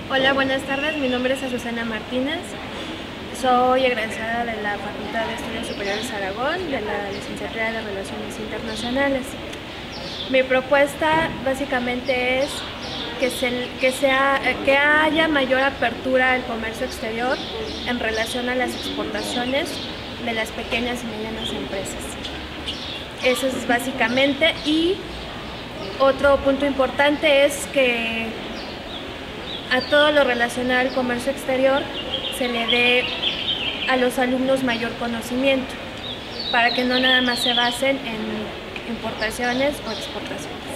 Hola, buenas tardes. Mi nombre es Azucena Martínez. Soy egresada de la Facultad de Estudios Superiores Aragón, de la Licenciatura de Relaciones Internacionales. Mi propuesta básicamente es que haya mayor apertura al comercio exterior en relación a las exportaciones de las pequeñas y medianas empresas. Eso es básicamente. Y otro punto importante es que a todo lo relacionado al comercio exterior se le dé a los alumnos mayor conocimiento, para que no nada más se basen en importaciones o exportaciones.